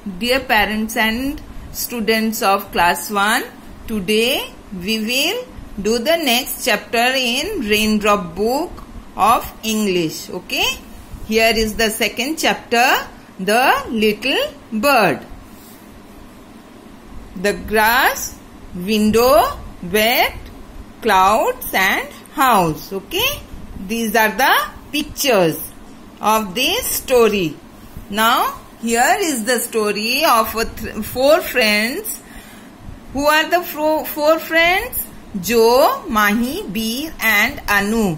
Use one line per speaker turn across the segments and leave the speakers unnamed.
Dear parents and students of class 1, today we will do the next chapter in Raindrop book of English. Okay, here is the second chapter, The Little Bird. The grass, window, wet, clouds and house. Okay, these are the pictures of this story. Now here is the story of four friends. Who are the four friends? Joe, Mahi, Beer and Anu.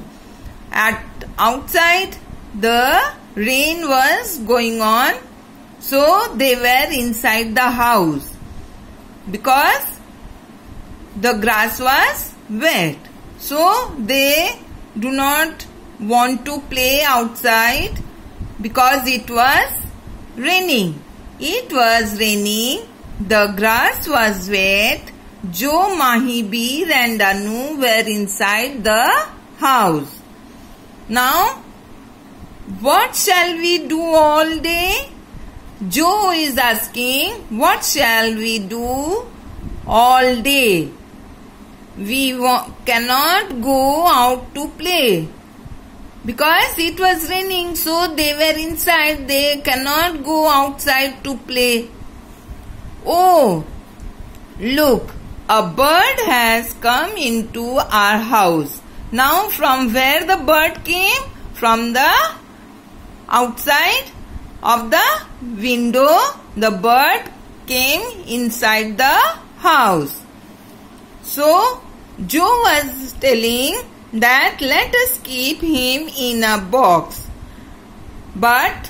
Outside the rain was going on, so they were inside the house because the grass was wet. So they do not want to play outside because it was raining. It was raining. The grass was wet. Joe, Mahi, Beer and Anu were inside the house. Now, what shall we do all day? Joe is asking, what shall we do all day? We cannot go out to play. Because it was raining, so they were inside. They cannot go outside to play. Oh, look, a bird has come into our house. Now from where the bird came? From the outside of the window, the bird came inside the house. So Joe was telling that let us keep him in a box. But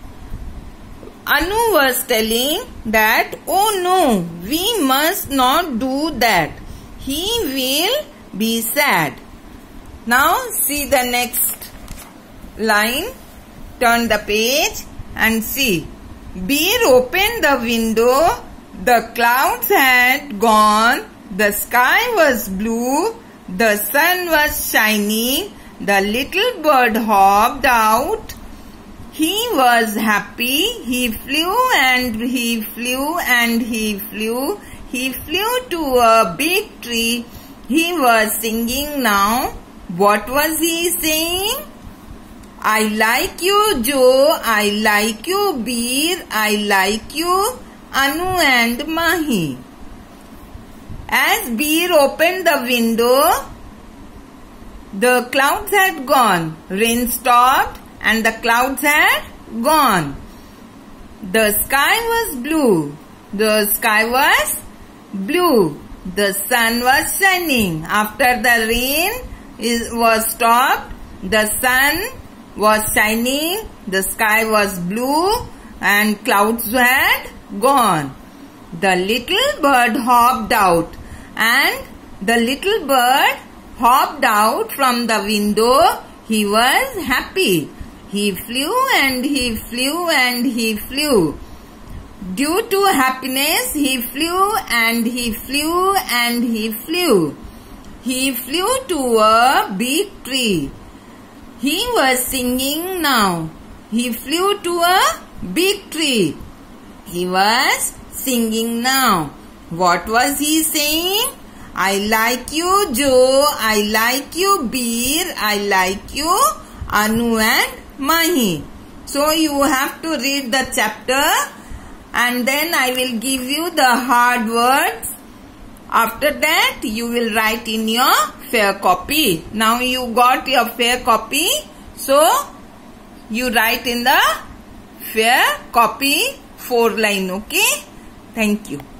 Anu was telling that, oh no, we must not do that. He will be sad. Now see the next line. Turn the page and see. Beer opened the window. The clouds had gone. The sky was blue. The sun was shining. The little bird hopped out. He was happy. He flew and he flew and he flew. He flew to a big tree. He was singing now. What was he saying? I like you, Joe. I like you, Beer. I like you, Anu and Mahi. As Beer opened the window, the clouds had gone. Rain stopped and the clouds had gone. The sky was blue. The sky was blue. The sun was shining. After the rain was stopped, the sun was shining, the sky was blue and clouds had gone. The little bird hopped out, and the little bird hopped out from the window. He was happy. He flew and he flew and he flew. Due to happiness, he flew and he flew and he flew. He flew to a big tree. He was singing now. He flew to a big tree. He was singing now. What was he saying? I like you, Joe. I like you, Beer. I like you, Anu and Mahi. So you have to read the chapter and then I will give you the hard words. After that you will write in your fair copy. Now you got your fair copy. So you write in the fair copy 4 line. Okay. Thank you.